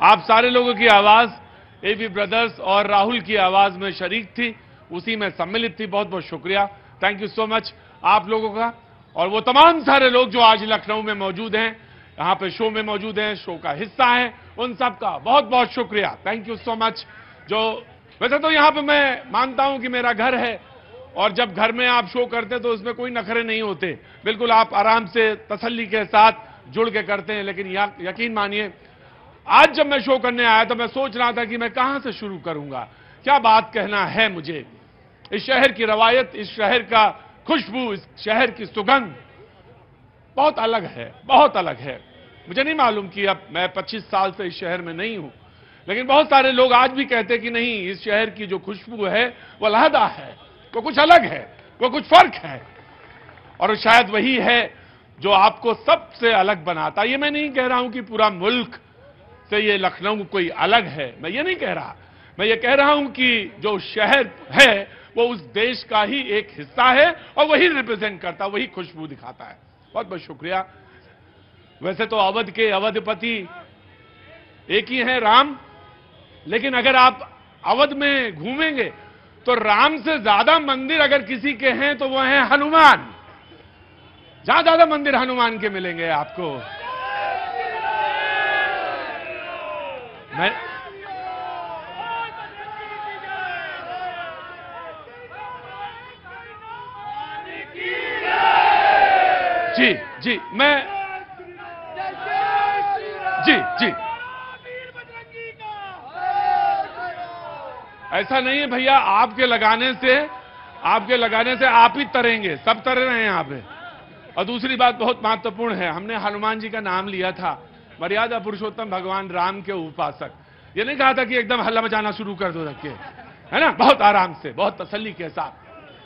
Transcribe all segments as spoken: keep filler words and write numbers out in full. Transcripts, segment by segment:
आप सारे लोगों की आवाज एबी ब्रदर्स और राहुल की आवाज में शरीक थी, उसी में सम्मिलित थी। बहुत बहुत शुक्रिया, थैंक यू सो मच आप लोगों का। और वो तमाम सारे लोग जो आज लखनऊ में मौजूद हैं, यहां पे शो में मौजूद हैं, शो का हिस्सा हैं, उन सब का बहुत बहुत शुक्रिया, थैंक यू सो मच। जो वैसे तो यहां पे मैं मानता हूं कि मेरा घर है, और जब घर में आप शो करते तो उसमें कोई नखरे नहीं होते, बिल्कुल आप आराम से तसल्ली के साथ जुड़ के करते हैं। लेकिन यकीन मानिए, आज जब मैं शो करने आया तो मैं सोच रहा था कि मैं कहां से शुरू करूंगा, क्या बात कहना है मुझे। इस शहर की रवायत, इस शहर का खुशबू, इस शहर की सुगंध बहुत अलग है, बहुत अलग है। मुझे नहीं मालूम कि अब मैं पच्चीस साल से इस शहर में नहीं हूं, लेकिन बहुत सारे लोग आज भी कहते हैं कि नहीं, इस शहर की जो खुशबू है वो अलहदा है, वो कुछ अलग है, वो कुछ फर्क है। और शायद वही है जो आपको सबसे अलग बनाता। ये मैं नहीं कह रहा हूं कि पूरा मुल्क से ये लखनऊ कोई अलग है, मैं ये नहीं कह रहा। मैं ये कह रहा हूं कि जो शहर है वो उस देश का ही एक हिस्सा है और वही रिप्रेजेंट करता, वही खुशबू दिखाता है। बहुत बहुत शुक्रिया। वैसे तो अवध के अवधपति एक ही है, राम, लेकिन अगर आप अवध में घूमेंगे तो राम से ज्यादा मंदिर अगर किसी के हैं तो वो हैं हनुमान। जहां ज्यादा मंदिर हनुमान के मिलेंगे आपको। मैं जी जी मैं जी जी ऐसा नहीं है भैया, आपके लगाने से आपके लगाने से आप ही तरेंगे, सब तर रहे हैं यहाँ पे। और दूसरी बात बहुत महत्वपूर्ण है, हमने हनुमान जी का नाम लिया था, मर्यादा पुरुषोत्तम भगवान राम के उपासक। ये नहीं कहा था कि एकदम हल्ला मचाना शुरू कर दो रख के, है ना, बहुत आराम से, बहुत तसल्ली के साथ।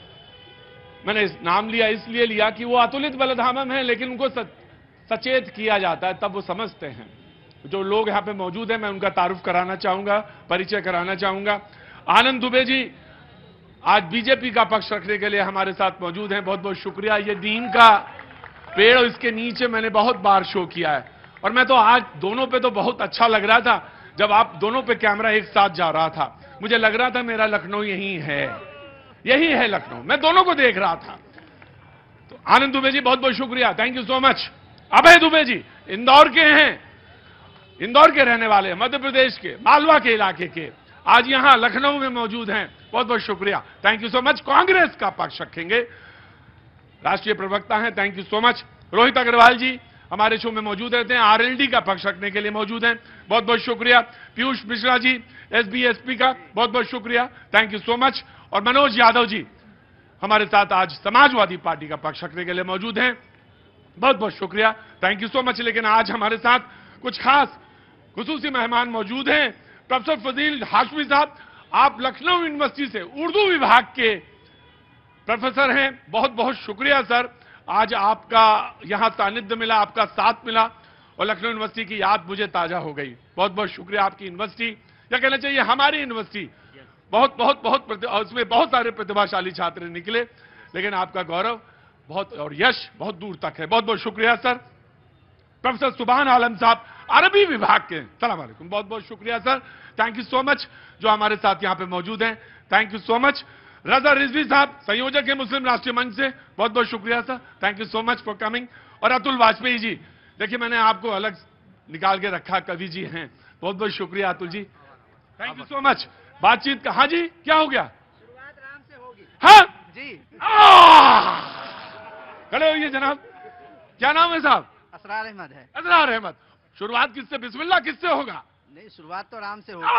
मैंने इस नाम लिया इसलिए लिया कि वो अतुलित बलधामम है, लेकिन उनको सचेत किया जाता है, तब वो समझते हैं। जो लोग यहाँ पे मौजूद हैं मैं उनका तारुफ कराना चाहूंगा, परिचय कराना चाहूंगा। आनंद दुबे जी आज बीजेपी का पक्ष रखने के लिए हमारे साथ मौजूद हैं, बहुत बहुत शुक्रिया। ये नीम का पेड़ और इसके नीचे मैंने बहुत बार शो किया है, और मैं तो आज दोनों पे तो बहुत अच्छा लग रहा था। जब आप दोनों पे कैमरा एक साथ जा रहा था, मुझे लग रहा था मेरा लखनऊ यही है, यही है लखनऊ, मैं दोनों को देख रहा था। तो आनंद दुबे जी बहुत बहुत शुक्रिया, thank you so much. Abhay Dubey ji Indore के हैं, इंदौर के रहने वाले, मध्य प्रदेश के मालवा के इलाके के, आज यहां लखनऊ में मौजूद हैं, बहुत बहुत शुक्रिया, thank you so much. Congress का पक्ष रखेंगे, राष्ट्रीय प्रवक्ता हैं, thank you so much. Rohit Agrawal ji हमारे शो में मौजूद रहते हैं, आरएलडी का पक्ष रखने के लिए मौजूद हैं, बहुत बहुत शुक्रिया। पीयूष मिश्रा जी एसबीएसपी का बहुत बहुत शुक्रिया, थैंक यू सो मच। और मनोज यादव जी हमारे साथ आज समाजवादी पार्टी का पक्ष रखने के लिए मौजूद हैं, बहुत बहुत शुक्रिया, थैंक यू सो मच। लेकिन आज हमारे साथ कुछ खास खुसूसी मेहमान मौजूद हैं। प्रोफेसर फजील हाशमी साहब, आप लखनऊ यूनिवर्सिटी से उर्दू विभाग के प्रोफेसर हैं, बहुत बहुत शुक्रिया सर, आज आपका यहां सानिध्य मिला, आपका साथ मिला, और लखनऊ यूनिवर्सिटी की याद मुझे ताजा हो गई। बहुत बहुत शुक्रिया आपकी यूनिवर्सिटी, या कहना चाहिए हमारी यूनिवर्सिटी, बहुत बहुत बहुत उसमें बहुत सारे प्रतिभाशाली छात्र निकले, लेकिन आपका गौरव बहुत और यश बहुत दूर तक है। बहुत बहुत शुक्रिया सर। प्रोफेसर सुभान आलम साहब अरबी विभाग के, सलाम अलैकुम, बहुत बहुत शुक्रिया sir, thank you so much जो हमारे साथ यहां पे मौजूद हैं, thank you so much. Raza Rizvi साहब संयोजक है मुस्लिम राष्ट्रीय मंच से, बहुत बहुत शुक्रिया sir, thank you so much for coming. और अतुल वाजपेयी जी, देखिए मैंने आपको अलग निकाल के रखा, कवि जी हैं, बहुत बहुत शुक्रिया Atul ji, thank you so much. बातचीत का, हाँ जी क्या हो गया, शुरुआत राम से होगी हाँ जी। खड़े होइए जनाब, क्या नाम है साहब? असरार अहमद है। असरार अहमद, शुरुआत किससे, बिस्मिल्लाह किससे होगा? नहीं, शुरुआत तो राम से होगी।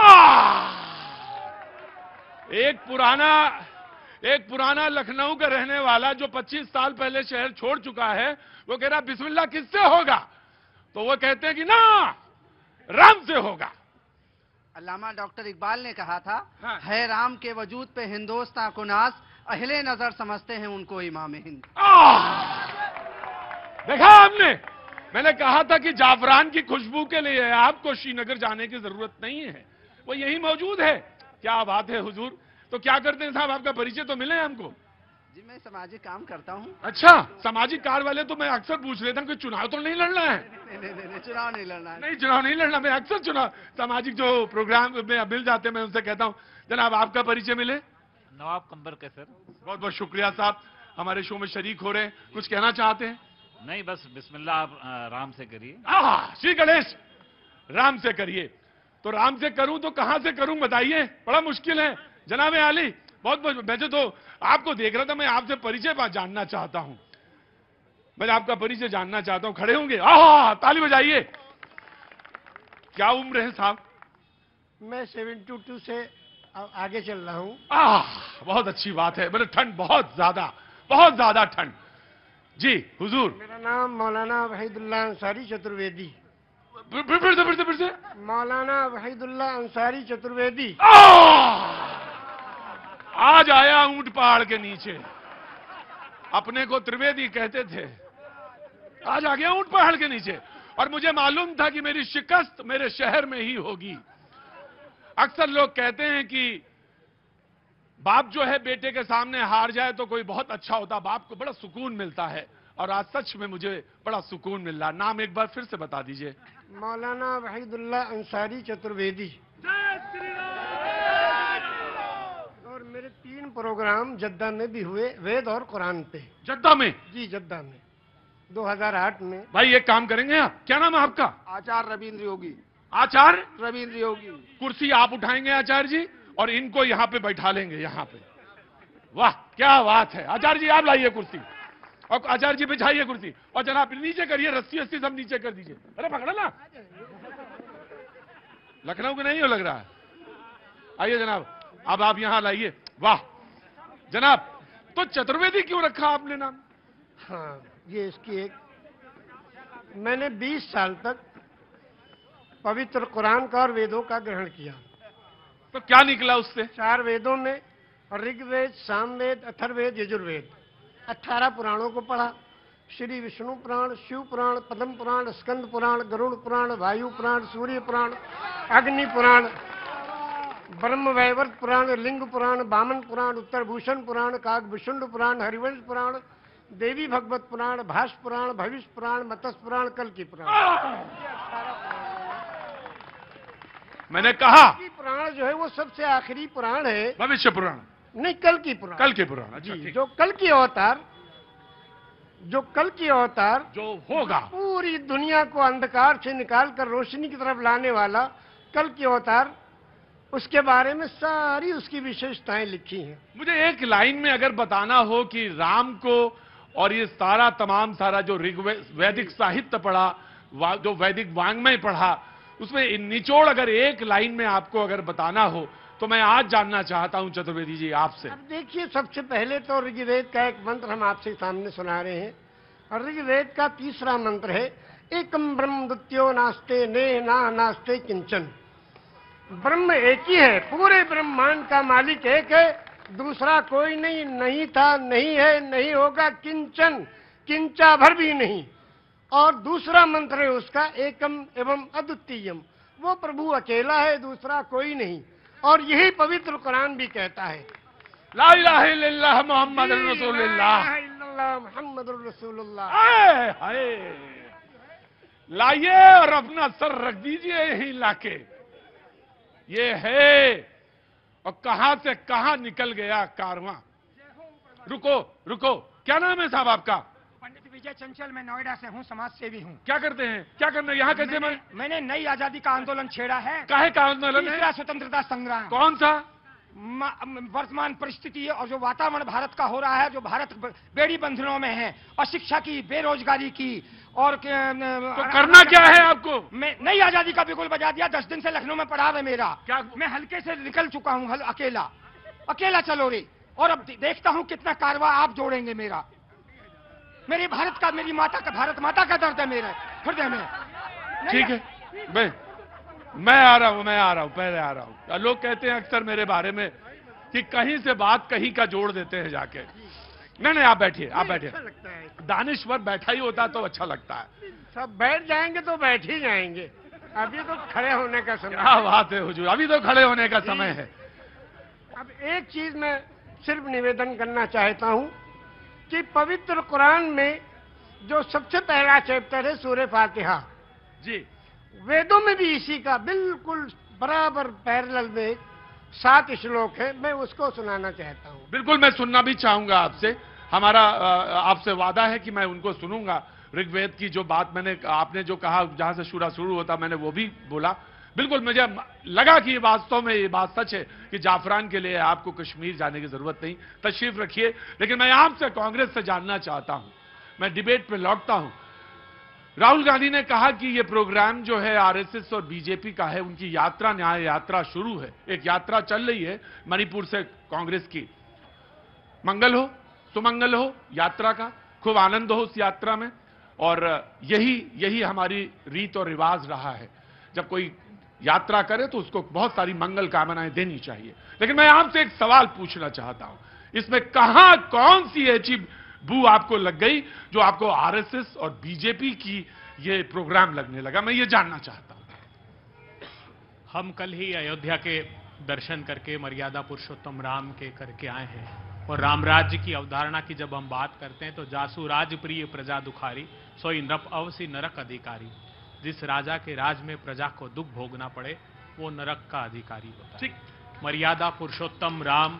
एक पुराना एक पुराना लखनऊ का रहने वाला जो पच्चीस साल पहले शहर छोड़ चुका है, वो कह रहा बिस्मिल्लाह किससे होगा, तो वो कहते हैं कि ना राम से होगा। अल्लामा डॉक्टर इकबाल ने कहा था, हाँ। है राम के वजूद पे हिंदोस्तां को नाज, अहले नजर समझते हैं उनको इमाम हिंद। देखा आपने, मैंने कहा था कि जाफरान की खुशबू के लिए आपको श्रीनगर जाने की जरूरत नहीं है, वो यही मौजूद है। क्या बात है हुजूर, तो क्या करते हैं साहब, आपका परिचय तो मिले हमको। जी मैं सामाजिक काम करता हूँ। अच्छा, सामाजिक कार्य वाले तो मैं अक्सर पूछ लेता हूँ कि चुनाव तो नहीं लड़ना है। नहीं नहीं नहीं चुनाव नहीं लड़ना है। नहीं, चुनाव नहीं लड़ना। मैं अक्सर चुनाव सामाजिक जो प्रोग्राम में मिल जाते हैं, मैं उनसे कहता हूँ जनाब आपका परिचय मिले। नवाब कंबर के सर। बहुत बहुत शुक्रिया साहब, हमारे शो में शरीक हो रहे हैं। कुछ कहना चाहते हैं? नहीं, बस बिस्मिल्लाह आप अ, राम से करिए। आह, श्री गणेश, राम से करिए। तो राम से करूं तो कहां से करूं बताइए, बड़ा मुश्किल है। जनाब आली, बहुत बहुत वैसे तो आपको देख रहा था, मैं आपसे परिचय बात जानना चाहता हूं। मैं आपका परिचय जानना चाहता हूं। खड़े होंगे? आह, ताली बजाइए। क्या उम्र है साहब? मैं सेवेंटी टू से आ- आगे चल रहा हूँ। आह, बहुत अच्छी बात है। मतलब ठंड बहुत ज्यादा, बहुत ज्यादा ठंड। जी हुजूर। मेरा नाम मौलाना वहीदुल्लाह अंसारी चतुर्वेदी। फिर फिर- फिर से फिर से फिर से मौलाना वहीदुल्लाह अंसारी चतुर्वेदी। आह! आज आया ऊंट पहाड़ के नीचे। अपने को त्रिवेदी कहते थे, आज आ गया ऊंट पहाड़ के नीचे। और मुझे मालूम था कि मेरी शिकस्त मेरे शहर में ही होगी। अक्सर लोग कहते हैं कि बाप जो है बेटे के सामने हार जाए तो कोई बहुत अच्छा होता, बाप को बड़ा सुकून मिलता है। और आज सच में मुझे बड़ा सुकून मिल रहा। नाम एक बार फिर से बता दीजिए। मौलाना वहीदुल्लाह अंसारी चतुर्वेदी। और मेरे तीन प्रोग्राम जद्दा में भी हुए, वेद और कुरान पे। जद्दा में? जी जद्दा में दो हज़ार आठ में। भाई एक काम करेंगे आप, क्या नाम है आपका? आचार्य रविंद्र योगी। आचार्य रविंद्र योगी। कुर्सी आप उठाएंगे आचार्य जी, और इनको यहां पे बैठा लेंगे, यहां पे। वाह क्या बात है। आचार्य जी आप लाइए कुर्सी, और आचार्य जी बिछाइए कुर्सी, और जनाब नीचे करिए, रस्सी रस्सी सब नीचे कर दीजिए। अरे पकड़ा ना, लखनऊ के नहीं हो लग रहा है। आइए जनाब, अब आप यहां लाइए। वाह जनाब, तो चतुर्वेदी क्यों रखा आपने नाम? हाँ, ये इसकी एक, मैंने बीस साल तक पवित्र कुरान का और वेदों का ग्रहण किया। तो क्या निकला उससे? चार वेदों में ऋग्वेद, सामवेद, अथर्ववेद, यजुर्वेद, अठारह पुराणों को पढ़ा। श्री विष्णु पुराण, शिव पुराण, पद्म पुराण, स्कंद पुराण, गरुड़ पुराण, वायु पुराण, सूर्य पुराण, अग्नि पुराण, ब्रह्म वैवर्त पुराण, लिंग पुराण, वामन पुराण, उत्तरभूषण पुराण, काकभूषुंड पुराण, हरिवंश पुराण, देवी भगवत पुराण, भाष पुराण, भविष्य पुराण, मत्स्य पुराण, कल की पुराण। मैंने कहा कल की पुराण जो है वो सबसे आखिरी पुराण है। भविष्य पुराण नहीं, कल की पुराण। कल के पुराण। अच्छा जी, ठीक। जो कल की अवतार, जो कल की अवतार जो होगा, पूरी दुनिया को अंधकार से निकालकर रोशनी की तरफ लाने वाला कल की अवतार, उसके बारे में सारी उसकी विशेषताएं लिखी हैं। मुझे एक लाइन में अगर बताना हो कि राम को और ये सारा तमाम सारा जो ऋग्वेद वैदिक साहित्य पढ़ा, वा, जो वैदिक वांग्मय पढ़ा, उसमें निचोड़ अगर एक लाइन में आपको अगर बताना हो तो मैं आज जानना चाहता हूं चतुर्वेदी जी आपसे। अब देखिए, सबसे पहले तो ऋग्वेद का एक मंत्र हम आपसे सामने सुना रहे हैं। और ऋग्वेद का तीसरा मंत्र है, एकम ब्रह्म द्वितीयो नास्ते ने ना नास्ते किंचन। ब्रह्म एक ही है, पूरे ब्रह्मांड का मालिक एक है, दूसरा कोई नहीं, नहीं था, नहीं है, नहीं होगा, किंचन, किंचा भर भी नहीं। और दूसरा मंत्र है उसका, एकम एवं अद्वितीयम, वो प्रभु अकेला है, दूसरा कोई नहीं। और यही पवित्र कुरान भी कहता है, ला इलाहा इल्लल्लाह मुहम्मद रसूलुल्लाह। मोहम्मद रसूलुल्लाह। हाय हाय, लाइए और अपना सर रख दीजिए यहीं लाके। ये है, और कहां से कहां निकल गया कारवां। रुको रुको, क्या नाम है साहब आपका? पंडित विजय चंचल, मैं नोएडा से हूँ, समाज सेवी हूँ। क्या करते हैं? क्या करना है यहाँ? कैसे मैंने, मैंने नई आजादी का आंदोलन छेड़ा है। काहे का आंदोलन है? तीसरा स्वतंत्रता संग्राम। कौन सा? म- वर्तमान परिस्थिति और जो वातावरण भारत का हो रहा है, जो भारत ब- बेड़ी बंधनों में है, अशिक्षा की, बेरोजगारी की, और तो करना क्या है आपको? मैं नई आजादी का बिगुल बजा दिया। दस दिन से लखनऊ में पड़ा है मेरा। क्या? मैं हल्के से निकल चुका हूँ, हल, अकेला अकेला चलो रे। और अब देखता हूँ कितना कारवा आप जोड़ेंगे मेरा। मेरी भारत का, मेरी माता का, भारत माता का दर्द है मेरे हृदय में। ठीक है, मैं मैं आ रहा हूं, मैं आ रहा हूं, पहले आ रहा हूं। लोग कहते हैं अक्सर मेरे बारे में कि कहीं से बात कहीं का जोड़ देते हैं जाके। नहीं नहीं, आप बैठिए, आप बैठिए। अच्छा लगता है, दानिश्वर बैठा ही होता तो अच्छा लगता है। सब बैठ जाएंगे तो बैठ ही जाएंगे, अभी तो खड़े होने का समय। क्या बात है हुजूर, अभी तो खड़े होने का समय है। अब एक चीज मैं सिर्फ निवेदन करना चाहता हूं कि पवित्र कुरान में जो सबसे पहला चैप्टर है सूरह फातिहा, जी, वेदों में भी इसी का बिल्कुल बराबर पैरेलल में सात श्लोक है। मैं उसको सुनाना चाहता हूँ। बिल्कुल, मैं सुनना भी चाहूंगा आपसे। हमारा आपसे वादा है कि मैं उनको सुनूंगा। ऋग्वेद की जो बात मैंने आपने जो कहा, जहां से शूरा शुरू होता, मैंने वो भी बोला। बिल्कुल, मुझे लगा कि ये वास्तव में ये बात सच है कि जाफरान के लिए आपको कश्मीर जाने की जरूरत नहीं, तशरीफ रखिए। लेकिन मैं आपसे कांग्रेस से जानना चाहता हूं, मैं डिबेट पे लौटता हूं। राहुल गांधी ने कहा कि ये प्रोग्राम जो है आरएसएस और बीजेपी का है, उनकी यात्रा, न्याय यात्रा शुरू है। एक यात्रा चल रही है मणिपुर से कांग्रेस की। मंगल हो, सुमंगल हो यात्रा का, खूब आनंद हो उस यात्रा में। और यही यही हमारी रीत और रिवाज रहा है, जब कोई यात्रा करे तो उसको बहुत सारी मंगल कामनाएं देनी चाहिए। लेकिन मैं आपसे एक सवाल पूछना चाहता हूं, इसमें कहां कौन सी ऐसी बू आपको लग गई जो आपको आरएसएस और बीजेपी की ये प्रोग्राम लगने लगा? मैं ये जानना चाहता हूं। हम कल ही अयोध्या के दर्शन करके मर्यादा पुरुषोत्तम राम के करके आए हैं, और राम राज्य की अवधारणा की जब हम बात करते हैं तो जासु राज प्रिय प्रजा दुखारी, सोई नृप अवसी नरक अधिकारी। जिस राजा के राज में प्रजा को दुख भोगना पड़े वो नरक का अधिकारी होता है। ठीक, मर्यादा पुरुषोत्तम राम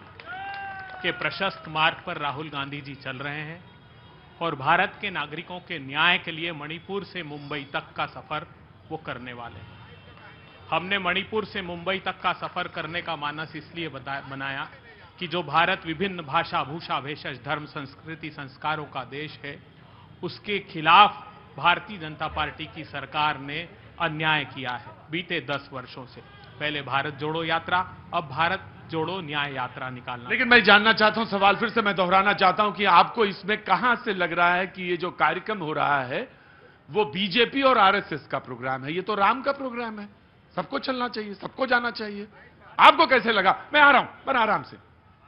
के प्रशस्त मार्ग पर राहुल गांधी जी चल रहे हैं, और भारत के नागरिकों के न्याय के लिए मणिपुर से मुंबई तक का सफर वो करने वाले हैं। हमने मणिपुर से मुंबई तक का सफर करने का मानस इसलिए बनाया कि जो भारत विभिन्न भाषा, भूषा, भेषज, धर्म, संस्कृति, संस्कारों का देश है, उसके खिलाफ भारतीय जनता पार्टी की सरकार ने अन्याय किया है बीते दस वर्षों से। पहले भारत जोड़ो यात्रा, अब भारत जोड़ो न्याय यात्रा निकालना। लेकिन मैं जानना चाहता हूं, सवाल फिर से मैं दोहराना चाहता हूं कि आपको इसमें कहां से लग रहा है कि ये जो कार्यक्रम हो रहा है वो बीजेपी और आरएसएस का प्रोग्राम है? ये तो राम का प्रोग्राम है, सबको चलना चाहिए, सबको जाना चाहिए। आपको कैसे लगा? मैं आ रहा हूं, पर आराम से।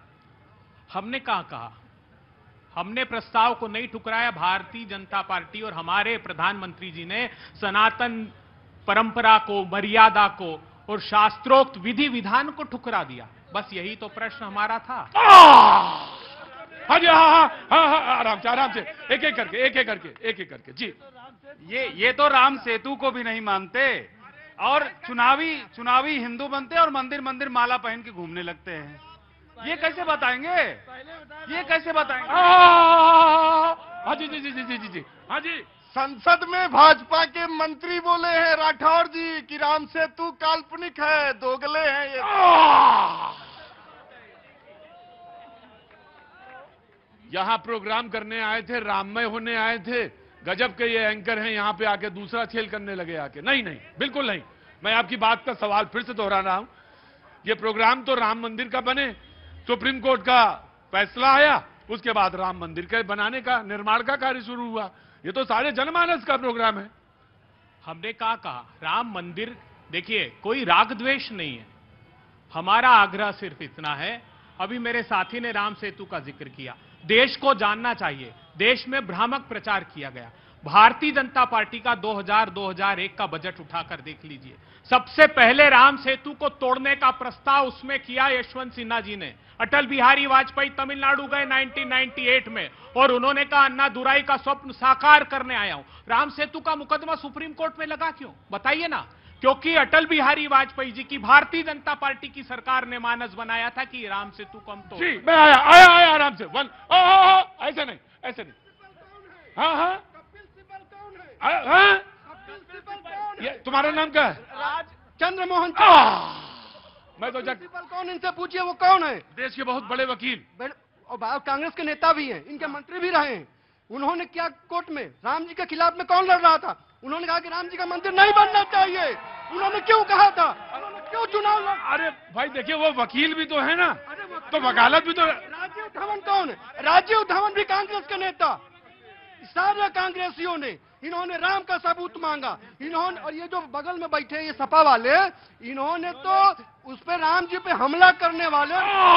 हमने कहा कहा हमने प्रस्ताव को नहीं ठुकराया। भारतीय जनता पार्टी और हमारे प्रधानमंत्री जी ने सनातन परंपरा को, मर्यादा को और शास्त्रोक्त विधि विधान को ठुकरा दिया। बस यही तो प्रश्न हमारा था। हाँ जी, हाँ हाँ हाँ हाँ, आराम से आराम से, एक एक करके एक एक करके एक एक करके जी। ये ये तो राम सेतु को भी नहीं मानते, और चुनावी चुनावी हिंदू बनते और मंदिर मंदिर माला पहन के घूमने लगते हैं। ये कैसे बताएंगे? ये कैसे बताएंगे? हाँ जी जी जी जी जी जी हाँ जी। संसद में भाजपा के मंत्री बोले हैं राठौर जी कि राम सेतु काल्पनिक है, दोगले हैं ये। यहां प्रोग्राम करने आए थे, राममय होने आए थे। गजब के ये एंकर हैं, यहां पे आके दूसरा खेल करने लगे आके। नहीं नहीं, बिल्कुल नहीं। मैं आपकी बात का सवाल फिर से दोहरा रहा हूं। ये प्रोग्राम तो राम मंदिर का बने, सुप्रीम कोर्ट का फैसला आया, उसके बाद राम मंदिर के बनाने का, निर्माण का कार्य शुरू हुआ। ये तो सारे जनमानस का प्रोग्राम है। हमने कहा कहा राम मंदिर, देखिए कोई राग द्वेष नहीं है, हमारा आग्रह सिर्फ इतना है। अभी मेरे साथी ने राम सेतु का जिक्र किया। देश को जानना चाहिए, देश में भ्रामक प्रचार किया गया। भारतीय जनता पार्टी का दो हज़ार दो हज़ार एक का बजट उठाकर देख लीजिए। सबसे पहले राम सेतु को तोड़ने का प्रस्ताव उसमें किया यशवंत सिन्हा जी ने। अटल बिहारी वाजपेयी तमिलनाडु गए उन्नीस सौ अट्ठानवे में, और उन्होंने कहा अन्ना दुराई का स्वप्न साकार करने आया हूं। राम सेतु का मुकदमा सुप्रीम कोर्ट में लगा क्यों? बताइए ना। क्योंकि अटल बिहारी वाजपेयी जी की भारतीय जनता पार्टी की सरकार ने मानस बनाया था कि राम सेतु को हम तोड़। जी, मैं आया आया आया आराम से। वन ओ, ओ, ओ, ऐसे नहीं, ऐसे नहीं। हाँ हाँ हाँ, ये तुम्हारा नाम क्या है? राज चंद्र मोहन। मैं तो जग कौन, इनसे पूछिए वो कौन है। देश के बहुत बड़े वकील और कांग्रेस के नेता भी हैं, इनके मंत्री भी रहे हैं। उन्होंने क्या कोर्ट में राम जी के खिलाफ में कौन लड़ रहा था? उन्होंने कहा कि राम जी का मंदिर नहीं बनना चाहिए। उन्होंने क्यों कहा था? उन्होंने क्यों चुनाव लड़ा? अरे भाई देखिए, वो वकील भी तो है ना, तो वकालत भी तो। राजीव धवन कौन है? राजीव धवन भी कांग्रेस के नेता। सारे कांग्रेसियों ने, इन्होंने राम का सबूत मांगा। इन्होंने, और ये जो बगल में बैठे हैं ये सपा वाले, इन्होंने तो उस पे राम जी पे हमला करने वाले।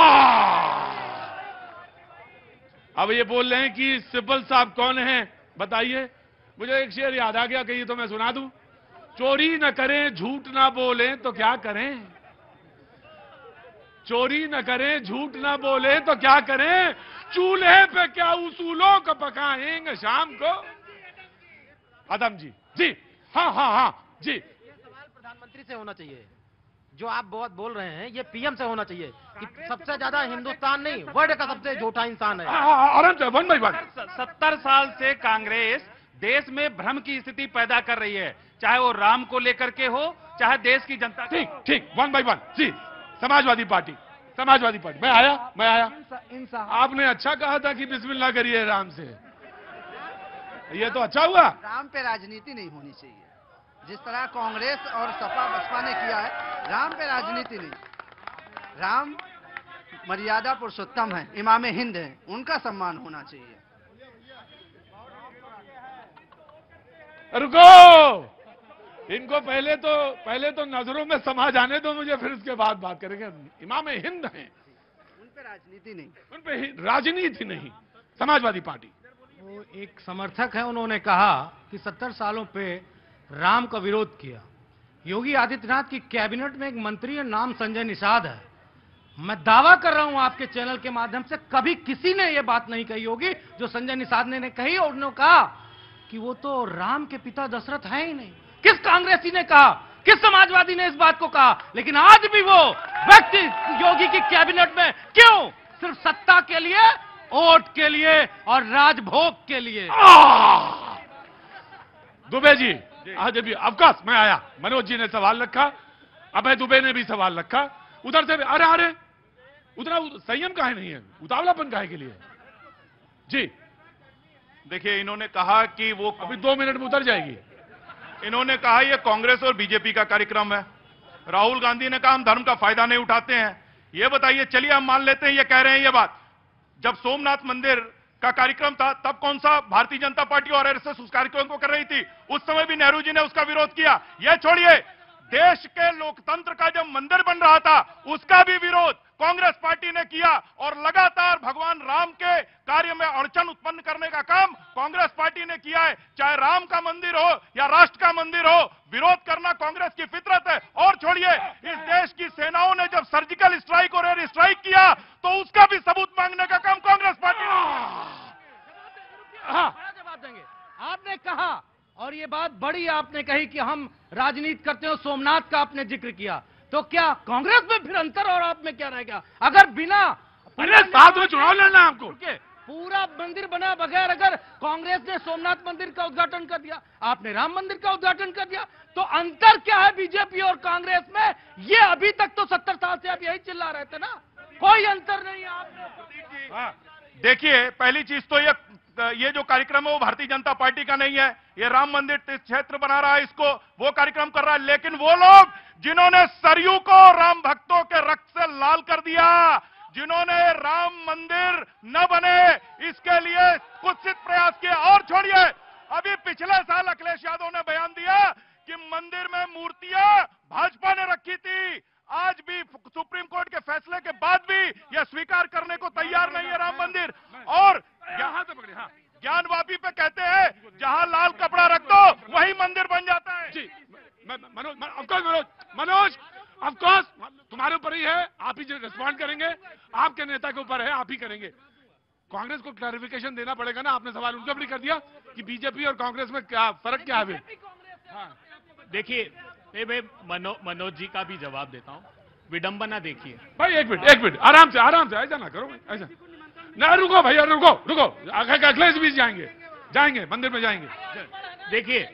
अब ये बोल रहे हैं कि सिब्बल साहब कौन है, बताइए। मुझे एक शेर याद आ गया, कहिए तो मैं सुना दूं। चोरी न करें, झूठ ना बोलें तो क्या करें, चोरी न करें, झूठ न बोले तो क्या करें, चूल्हे पे क्या उसूलों को पकाएंगे शाम को। आदम जी जी हाँ हाँ हाँ जी। ये सवाल प्रधानमंत्री से होना चाहिए, जो आप बहुत बोल रहे हैं ये पीएम से होना चाहिए कि सबसे ज्यादा हिंदुस्तान नहीं वर्ल्ड का सबसे झूठा इंसान है। आराम से वन बाई वन। सत्तर साल से कांग्रेस देश में भ्रम की स्थिति पैदा कर रही है, चाहे वो राम को लेकर के हो, चाहे देश की जनता। ठीक ठीक, वन बाई वन जी। समाजवादी पार्टी, समाजवादी पार्टी, मैं आया मैं आया आपने अच्छा कहा था कि बिस्मिल्लाह करिए राम से, ये तो अच्छा हुआ। राम पे राजनीति नहीं होनी चाहिए, जिस तरह कांग्रेस और सपा बसपा ने किया है, राम पे राजनीति नहीं। राम मर्यादा पुरुषोत्तम है, इमाम हिंद है, उनका सम्मान होना चाहिए। रुको, इनको पहले तो पहले तो नजरों में समा जाने दो मुझे, फिर उसके बाद बात करेंगे। इमाम हिंद हैं, उन पे राजनीति नहीं, उन पे राजनीति नहीं। समाजवादी पार्टी, वो एक समर्थक है, उन्होंने कहा कि सत्तर सालों पे राम का विरोध किया। योगी आदित्यनाथ की कैबिनेट में एक मंत्री है, नाम संजय निषाद है। मैं दावा कर रहा हूं आपके चैनल के माध्यम से, कभी किसी ने यह बात नहीं कही होगी जो संजय निषाद ने, ने कही। और उन्होंने कहा कि वो तो राम के पिता दशरथ है ही नहीं। किस कांग्रेसी ने कहा, किस समाजवादी ने इस बात को कहा? लेकिन आज भी वो व्यक्ति योगी की कैबिनेट में क्यों? सिर्फ सत्ता के लिए, वोट के लिए और राजभोग के लिए। दुबे जी आज भी अवकाश, मैं आया। मनोज जी ने सवाल रखा, अभय दुबे ने भी सवाल रखा, उधर से भी। अरे अरे उतना संयम काहे नहीं है, उतावलापन काहे के लिए जी? देखिए, इन्होंने कहा कि वो अभी दो मिनट में उतर जाएगी। इन्होंने कहा ये कांग्रेस और बीजेपी का कार्यक्रम है। राहुल गांधी ने कहा हम धर्म का फायदा नहीं उठाते हैं। ये बताइए, चलिए हम मान लेते हैं ये कह रहे हैं ये बात। जब सोमनाथ मंदिर का कार्यक्रम था तब कौन सा भारतीय जनता पार्टी और आरएसएस उस कार्यक्रम को कर रही थी? उस समय भी नेहरू जी ने उसका विरोध किया। यह छोड़िए, देश के लोकतंत्र का जब मंदिर बन रहा था उसका भी विरोध कांग्रेस पार्टी ने किया, और लगातार भगवान राम के कार्य में अड़चन उत्पन्न करने का काम कांग्रेस पार्टी ने किया है। चाहे राम का मंदिर हो या राष्ट्र का मंदिर हो, विरोध करना कांग्रेस की फितरत है। और छोड़िए, इस देश की सेनाओं ने जब सर्जिकल स्ट्राइक और एयर स्ट्राइक किया तो उसका भी सबूत मांगने का काम कांग्रेस पार्टी ने। हाँ, जवाब देंगे। आपने कहा, और ये बात बड़ी आपने कही कि हम राजनीति करते हो, सोमनाथ का आपने जिक्र किया, तो क्या कांग्रेस में फिर अंतर और आप में क्या रह गया? अगर बिना अरे साथ में चुनाव लड़ना आपको, पूरा मंदिर बना बगैर अगर कांग्रेस ने सोमनाथ मंदिर का उद्घाटन कर दिया, आपने राम मंदिर का उद्घाटन कर दिया, तो अंतर क्या है बीजेपी और कांग्रेस में? ये अभी तक तो सत्तर साल से आप यही चिल्ला रहे थे ना, कोई अंतर नहीं है आपने। देखिए, पहली चीज तो ये ये जो कार्यक्रम है वो भारतीय जनता पार्टी का नहीं है। ये राम मंदिर क्षेत्र बना रहा है, इसको वो कार्यक्रम कर रहा है। लेकिन वो लोग जिन्होंने सरयू को राम भक्तों के रक्त से लाल कर दिया, जिन्होंने राम मंदिर न बने इसके लिए कुत्सित प्रयास किए। और छोड़िए, अभी पिछले साल अखिलेश यादव ने बयान दिया कि मंदिर में मूर्तियां भाजपा ने रखी थी। आज भी सुप्रीम कोर्ट के फैसले के बाद भी यह स्वीकार करने को तैयार नहीं है राम मंदिर। और यहां से पकड़े, हाँ, ज्ञानवापी पे कहते हैं जहां लाल कपड़ा रख दो वही मंदिर बन जाता है। जी मनोज, ऑफकोर्स मनोज, मनोज ऑफकोर्स तुम्हारे ऊपर ही है, आप ही जो रिस्पॉन्ड करेंगे, आपके नेता के ऊपर है, आप ही करेंगे। कांग्रेस को क्लैरिफिकेशन देना पड़ेगा ना, आपने सवाल उनके ऊपर ही कर दिया कि बीजेपी और कांग्रेस में क्या फर्क क्या है। हाँ, देखिए मैं मनो, मनोज जी का भी जवाब देता हूं। विडंबना देखिए भाई, एक मिनट एक मिनट, आराम से आराम से, ऐसा ना करो, ऐसा ना, रुको भैया, रुको रुको, अखिलेश भी जाएंगे जाएंगे मंदिर में जाएंगे। देखिए,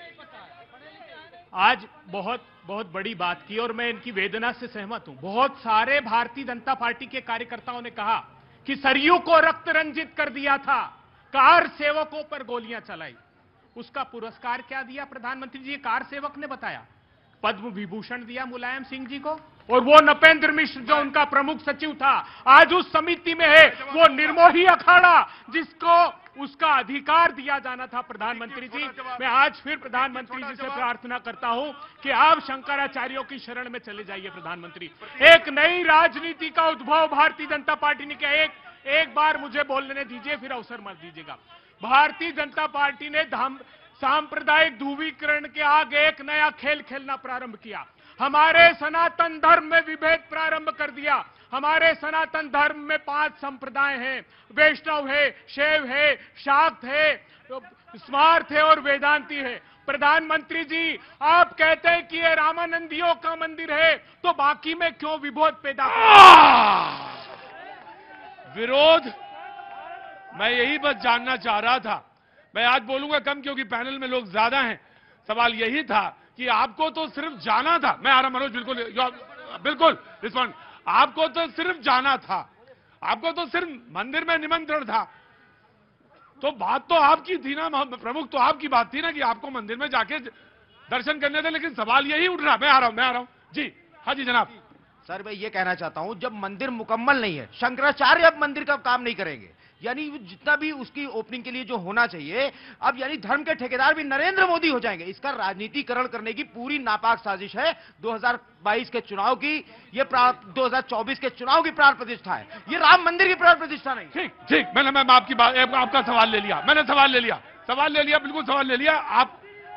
आज बहुत बहुत बड़ी बात की और मैं इनकी वेदना से सहमत हूं। बहुत सारे भारतीय जनता पार्टी के कार्यकर्ताओं ने कहा कि सरयू को रक्त रंजित कर दिया था, कार सेवकों पर गोलियां चलाई। उसका पुरस्कार क्या दिया प्रधानमंत्री जी? कार सेवक ने बताया, पद्म विभूषण दिया मुलायम सिंह जी को। और वो नपेंद्र मिश्र जो उनका प्रमुख सचिव था, आज उस समिति में है। वो निर्मोही अखाड़ा जिसको उसका अधिकार दिया जाना था। प्रधानमंत्री जी, मैं आज फिर प्रधानमंत्री जी से प्रार्थना करता हूं कि आप शंकराचार्यों की शरण में चले जाइए। प्रधानमंत्री, एक नई राजनीति का उद्भव भारतीय जनता पार्टी ने किया। एक एक बार मुझे बोलने दीजिए, फिर अवसर मत दीजिएगा। भारतीय जनता पार्टी ने धाम सांप्रदायिक ध्रुवीकरण के आगे एक नया खेल खेलना प्रारंभ किया। हमारे सनातन धर्म में विभेद प्रारंभ कर दिया। हमारे सनातन धर्म में पांच संप्रदाय हैं, वैष्णव है, शैव है, शाक्त है, स्मार्त है और वेदांती है। प्रधानमंत्री जी, आप कहते हैं कि ये रामानंदियों का मंदिर है, तो बाकी में क्यों विरोध पैदा कर? विरोध, मैं यही बस जानना चाह रहा था। मैं आज बोलूंगा कम क्योंकि पैनल में लोग ज्यादा हैं। सवाल यही था कि आपको तो सिर्फ जाना था। मैं आ रहा मनोज, बिल्कुल बिल्कुल रिस्पॉन्ड। आपको तो सिर्फ जाना था, आपको तो सिर्फ मंदिर में निमंत्रण था, तो बात तो आपकी थी ना, प्रमुख तो आपकी बात थी ना कि आपको मंदिर में जाके दर्शन करने थे। लेकिन सवाल यही उठ रहा। मैं आ रहा हूं मैं आ रहा हूं जी। हाँ जी जनाब। सर मैं ये कहना चाहता हूं, जब मंदिर मुकम्मल नहीं है, शंकराचार्य अब मंदिर का काम नहीं करेंगे, यानी जितना भी उसकी ओपनिंग के लिए जो होना चाहिए, अब यानी धर्म के ठेकेदार भी नरेंद्र मोदी हो जाएंगे। इसका राजनीतिकरण करने की पूरी नापाक साजिश है। दो हज़ार बाईस के चुनाव की ये दो हज़ार चौबीस के चुनाव की प्राण प्रतिष्ठा है, ये राम मंदिर की प्राण प्रतिष्ठा नहीं। ठीक ठीक, मैंने मैं आपकी बात, आपका सवाल ले लिया, मैंने सवाल ले लिया, सवाल ले लिया, बिल्कुल सवाल ले लिया। आप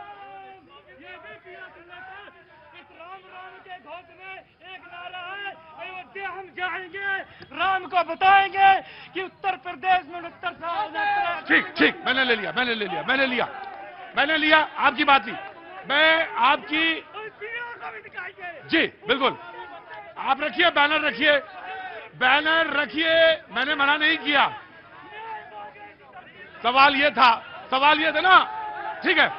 हम जाएंगे, राम को बताएंगे कि उत्तर प्रदेश में उत्तर ठीक ठीक, मैंने ले लिया, मैंने ले लिया, मैंने लिया, मैंने लिया आपकी बात ली। मैं आपकी जी बिल्कुल, आप रखिए बैनर, रखिए बैनर रखिए, मैंने मना नहीं किया। सवाल ये था, सवाल ये था ना, ठीक है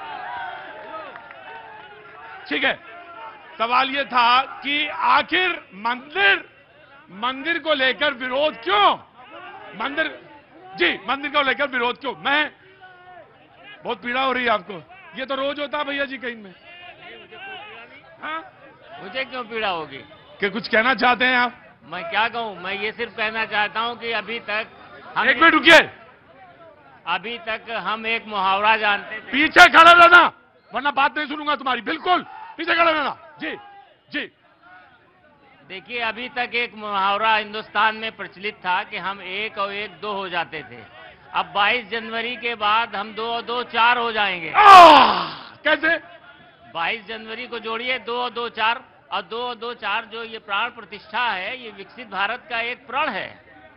ठीक है, सवाल ये था कि आखिर मंदिर मंदिर को लेकर विरोध क्यों? मंदिर जी, मंदिर को लेकर विरोध क्यों? मैं बहुत पीड़ा हो रही है आपको, ये तो रोज होता है भैया जी कहीं में। हाँ? मुझे क्यों पीड़ा होगी? कि कुछ कहना चाहते हैं आप? मैं क्या कहूं, मैं ये सिर्फ कहना चाहता हूं कि अभी तक हम एक मिनट रुकिए, अभी तक हम एक मुहावरा जानते थे। पीछे खड़ा रहना वरना बात नहीं सुनूंगा तुम्हारी, बिल्कुल पीछे खड़ा रहना। जी जी, देखिए अभी तक एक मुहावरा हिंदुस्तान में प्रचलित था कि हम एक और एक दो हो जाते थे। अब बाईस जनवरी के बाद हम दो और दो चार हो जाएंगे। कैसे? बाईस जनवरी को जोड़िए, दो और दो चार, और दो और दो चार जो ये प्राण प्रतिष्ठा है, ये विकसित भारत का एक प्रण है,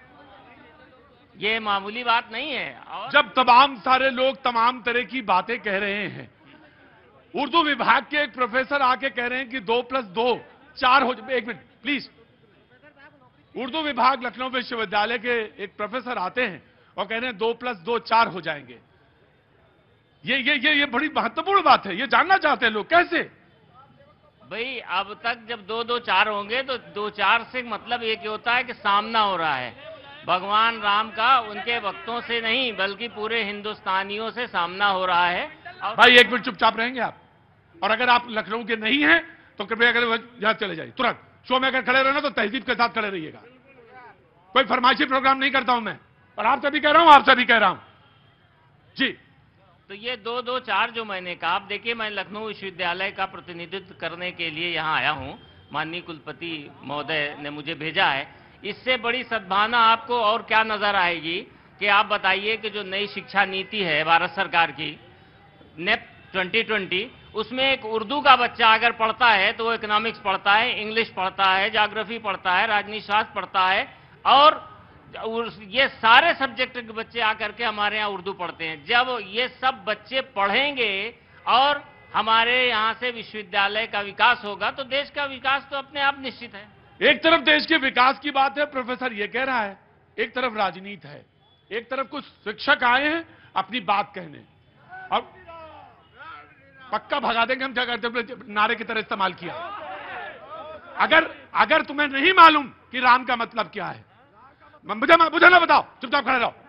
ये मामूली बात नहीं है। और जब तमाम सारे लोग तमाम तरह की बातें कह रहे हैं, उर्दू विभाग के एक प्रोफेसर आके कह रहे हैं कि दो प्लस दो चार हो, एक मिनट प्लीज, उर्दू विभाग लखनऊ विश्वविद्यालय के एक प्रोफेसर आते हैं और कह रहे हैं दो प्लस दो चार हो जाएंगे। ये ये ये ये बड़ी महत्वपूर्ण बात है, ये जानना चाहते हैं लोग कैसे। भाई अब तक जब दो दो चार होंगे तो दो चार से मतलब एक ही होता है कि सामना हो रहा है भगवान राम का, उनके भक्तों से नहीं बल्कि पूरे हिंदुस्तानियों से सामना हो रहा है। भाई एक मिनट चुपचाप रहेंगे आप, और अगर आप लखनऊ के नहीं हैं तो कृपया कर यहां चले जाइए तुरंत। शो में अगर खड़े रहना तो तहजीब के साथ खड़े रहिएगा। कोई फरमाइशी प्रोग्राम नहीं करता हूं मैं, और आपसे भी कह रहा हूं, आपसे भी कह रहा हूं जी। तो ये दो दो चार जो मैंने कहा, आप देखिए मैं लखनऊ विश्वविद्यालय का प्रतिनिधित्व करने के लिए यहाँ आया हूँ, माननीय कुलपति महोदय ने मुझे भेजा है। इससे बड़ी सद्भावना आपको और क्या नजर आएगी कि आप बताइए कि जो नई शिक्षा नीति है भारत सरकार की, नेप ट्वेंटी ट्वेंटी, उसमें एक उर्दू का बच्चा अगर पढ़ता है तो वो इकोनॉमिक्स पढ़ता है, इंग्लिश पढ़ता है, ज्योग्राफी पढ़ता है, राजनीति शास्त्र पढ़ता है, और ये सारे सब्जेक्ट के बच्चे आकर के हमारे यहाँ उर्दू पढ़ते हैं। जब ये सब बच्चे पढ़ेंगे और हमारे यहाँ से विश्वविद्यालय का विकास होगा तो देश का विकास तो अपने आप निश्चित है। एक तरफ देश के विकास की बात है, प्रोफेसर ये कह रहा है, एक तरफ राजनीति है, एक तरफ कुछ शिक्षक आए हैं अपनी बात कहने, और पक्का भगा देंगे हम, क्या करते हैं नारे की तरह इस्तेमाल किया। अगर अगर तुम्हें नहीं मालूम कि राम का मतलब क्या है, मुझे मुझे ना बताओ, चुपचाप खड़े रहो।